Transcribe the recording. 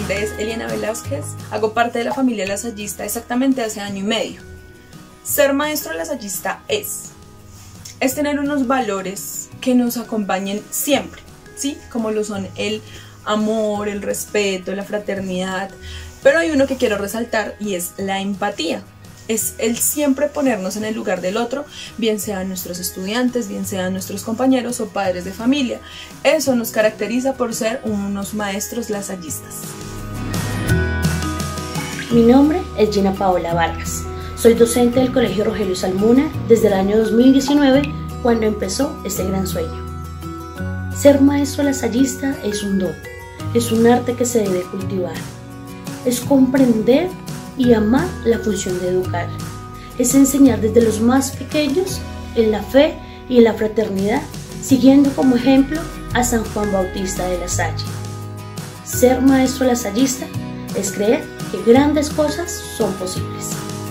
nombre es Eliana Velázquez, hago parte de la familia lasallista exactamente hace año y medio. Ser maestro lasallista es tener unos valores que nos acompañen siempre, ¿sí? Como lo son el amor, el respeto, la fraternidad, pero hay uno que quiero resaltar y es la empatía. Es el siempre ponernos en el lugar del otro, bien sean nuestros estudiantes, bien sean nuestros compañeros o padres de familia. Eso nos caracteriza por ser unos maestros lasallistas. Mi nombre es Gina Paola Vargas. Soy docente del Colegio Rogelio Salmuna desde el año 2019, cuando empezó este gran sueño. Ser maestro lasallista es un don, es un arte que se debe cultivar. Es comprender y amar la función de educar. Es enseñar desde los más pequeños en la fe y en la fraternidad, siguiendo como ejemplo a San Juan Bautista de La Salle. Ser maestro lasallista es creer que grandes cosas son posibles.